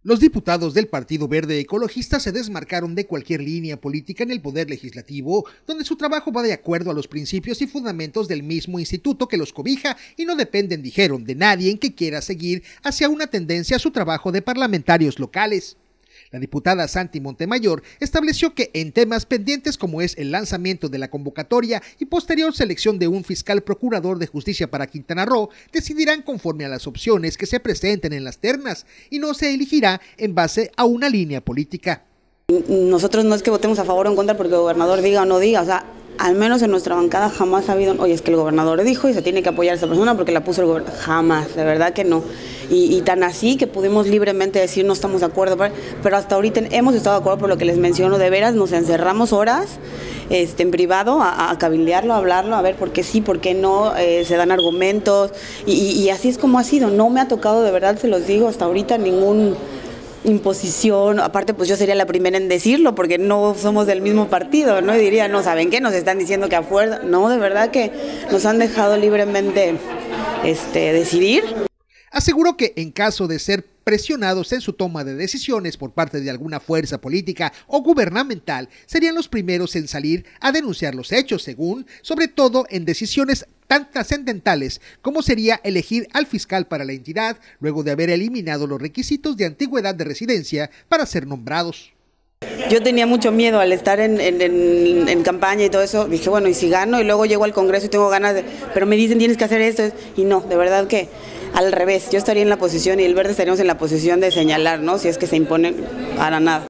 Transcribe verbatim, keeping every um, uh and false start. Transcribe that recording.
Los diputados del Partido Verde Ecologista se desmarcaron de cualquier línea política en el Poder Legislativo, donde su trabajo va de acuerdo a los principios y fundamentos del mismo instituto que los cobija y no dependen, dijeron, de nadie en que quiera seguir hacia una tendencia a su trabajo de parlamentarios locales. La diputada Santi Montemayor estableció que en temas pendientes como es el lanzamiento de la convocatoria y posterior selección de un fiscal procurador de justicia para Quintana Roo, decidirán conforme a las opciones que se presenten en las ternas y no se elegirá en base a una línea política. Nosotros no es que votemos a favor o en contra porque el gobernador diga o no diga, o sea, al menos en nuestra bancada jamás ha habido, oye, es que el gobernador dijo y se tiene que apoyar a esa persona porque la puso el gobernador, jamás, de verdad que no. Y, y tan así que pudimos libremente decir no estamos de acuerdo, pero hasta ahorita hemos estado de acuerdo por lo que les menciono, de veras nos encerramos horas este, en privado a, a cabildearlo, a hablarlo, a ver por qué sí, por qué no, eh, se dan argumentos y, y, y así es como ha sido, no me ha tocado, de verdad se los digo, hasta ahorita ningún imposición, aparte pues yo sería la primera en decirlo porque no somos del mismo partido, ¿no? Y diría, no, ¿saben qué? Nos están diciendo que a fuerza, no, de verdad que nos han dejado libremente este, decidir. Aseguró que en caso de ser presionados en su toma de decisiones por parte de alguna fuerza política o gubernamental, serían los primeros en salir a denunciar los hechos, según, sobre todo en decisiones tan trascendentales como sería elegir al fiscal para la entidad, luego de haber eliminado los requisitos de antigüedad de residencia para ser nombrados. Yo tenía mucho miedo al estar en, en, en, en campaña y todo eso, dije bueno, y si gano y luego llego al Congreso y tengo ganas de, pero me dicen tienes que hacer esto, y no, de verdad que al revés, yo estaría en la posición y el Verde estaríamos en la posición de señalar, ¿no? Si es que se impone, para nada.